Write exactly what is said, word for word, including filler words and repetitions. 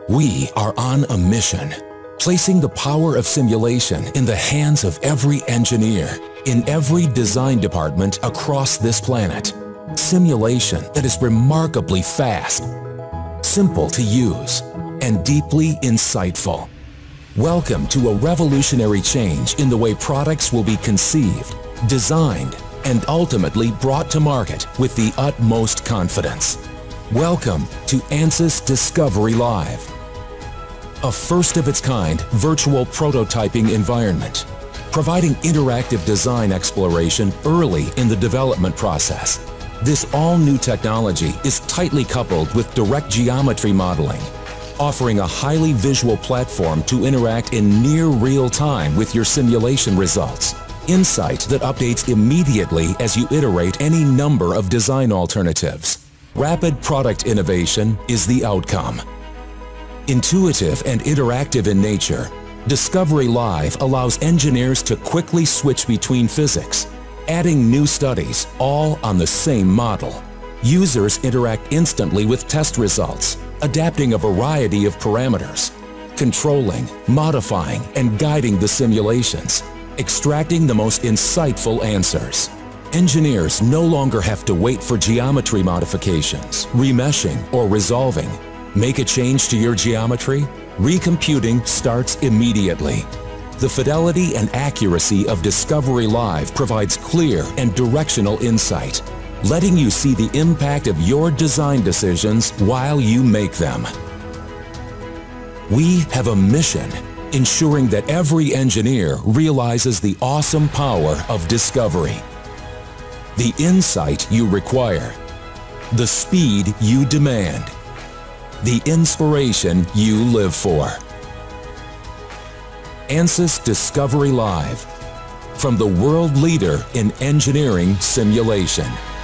We are on a mission, placing the power of simulation in the hands of every engineer, in every design department across this planet. Simulation that is remarkably fast, simple to use, and deeply insightful. Welcome to a revolutionary change in the way products will be conceived, designed, and ultimately brought to market with the utmost confidence. Welcome to Ansys Discovery Live, a first-of-its-kind virtual prototyping environment, providing interactive design exploration early in the development process. This all-new technology is tightly coupled with direct geometry modeling, offering a highly visual platform to interact in near real time with your simulation results. Insight that updates immediately as you iterate any number of design alternatives. Rapid product innovation is the outcome. Intuitive and interactive in nature, Discovery Live allows engineers to quickly switch between physics, adding new studies, all on the same model. Users interact instantly with test results, adapting a variety of parameters, controlling, modifying, and guiding the simulations, extracting the most insightful answers. Engineers no longer have to wait for geometry modifications, remeshing, or resolving. Make a change to your geometry? Recomputing starts immediately. The fidelity and accuracy of Discovery Live provides clear and directional insight, letting you see the impact of your design decisions while you make them. We have a mission, ensuring that every engineer realizes the awesome power of discovery. The insight you require, the speed you demand, the inspiration you live for. Ansys Discovery Live, from the world leader in engineering simulation.